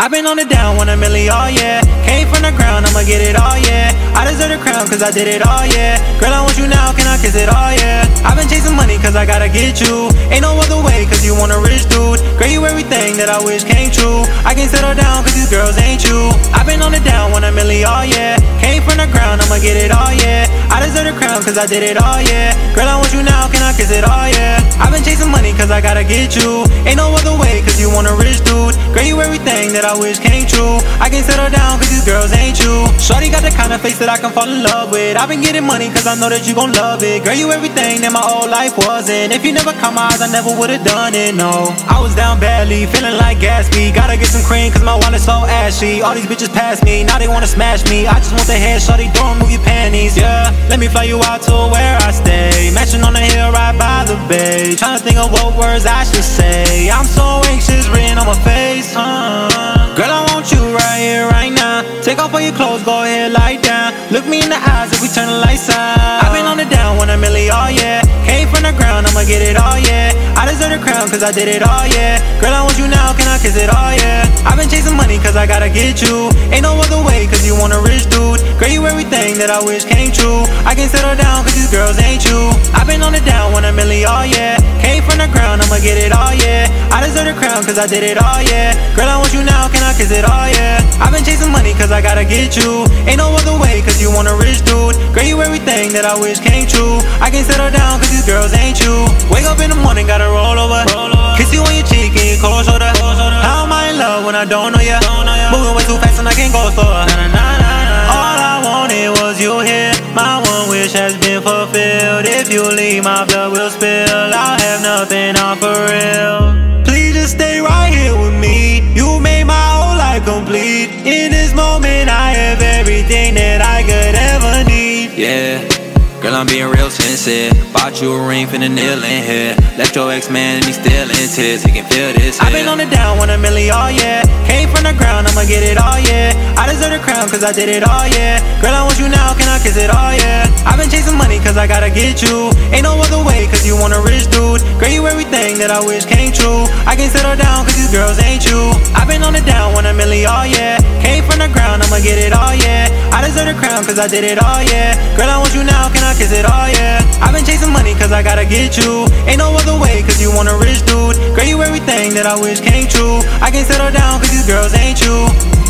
I've been on the down, 1 million, oh yeah. Came from the ground, I'ma get it, oh yeah. I deserve the crown, cause I did it, oh yeah. Girl, I want you now, can I kiss it, oh yeah. I've been chasing money, cause I gotta get you. Ain't no other way, cause you want a rich dude. Girl, you everything that I wish came true. I can't settle down, cause these girls ain't you. I've been on the down, 1 million, oh yeah. Came from the ground, I'ma get it, oh yeah. I deserve the crown, cause I did it, oh yeah. Girl, I want you now, can I kiss it, oh yeah. I've been chasing money, cause I gotta get you. Ain't no other way, cause you want a rich dude. Girl, you everything that I wish came true. I can't settle down, cause these girls ain't you. Shorty got the kind of face that I can fall in love with. I've been getting money, cause I know that you gon' love it. Girl, you everything that my whole life wasn't. If you never caught my eyes, I never would've done it, no. I was down badly, feeling like Gatsby. Gotta get some cream, cause my wallet's so ashy. All these bitches pass me, now they wanna smash me. I just want the head, shorty, don't move your panties, yeah. Let me fly you out to where I stay. Mansion on the hill right by the bay. Tryna think of what words I should say. I'm so anxious, written on my face, Girl, I want you right here, right now. Take off all your clothes, go ahead, lie down. Look me in the eyes if we turn the lights out. I've been on the down, 1 million, oh yeah. Came from the ground, I'ma get it, oh yeah. I deserve the crown, cause I did it, oh yeah. Girl, I want you now, can I kiss it, oh yeah. I've been chasing money, cause I gotta get you. Ain't no other way, cause you want a rich dude. Girl, you everything that I wish came true. I can't settle down, cause these girls ain't you. I've been on the down, 1 million, oh yeah. Came from the ground, I'ma get it, oh yeah. I deserve the crown, cause I did it, oh yeah. Girl, I want you now, can I kiss it, oh yeah. I've been chasing money, cause I gotta get you. Ain't no other way, cause you want a rich dude. Girl, you everything that I wish came true. I can't settle down, cause these girls ain't you. Wake up in the morning, gotta roll over. Kiss you on your cheek and your cold shoulder. How am I in love when I don't know ya? Moving way too fast and I can't go slower. All I wanted was you here. My one wish has been fulfilled. If you leave, my blood will spill. I'll have nothing on for real. Please just stay right here with me. You made my whole life complete. In this moment I have everything that I could ever need. Yeah, girl, I'm being real sincere. Bought you a ring, finna kneel in here. Left your ex-man and he's still in tears. He can feel this here. I've been on the down, 1 million, oh yeah. Came from the ground, I'ma get it, oh yeah. I deserve the crown, cause I did it, oh yeah. Girl, I want you now, can I kiss it, oh yeah. I've been chasing money, cause I gotta get you. Ain't no other way, cause you want a rich dude. Girl, you everything that I wish came true. I can't settle down, cause these girls ain't you. I've been on the down, 1 million, oh yeah. Came from the ground, I'ma get it, oh yeah. I deserve the crown, cause I did it, oh yeah. Girl, I want you now, can I kiss it, oh yeah. I've been chasing money, cause I gotta get you. Ain't no other way, cause you want a rich dude. Girl, you everything that I wish came true. I can't settle down, cause these girls ain't you.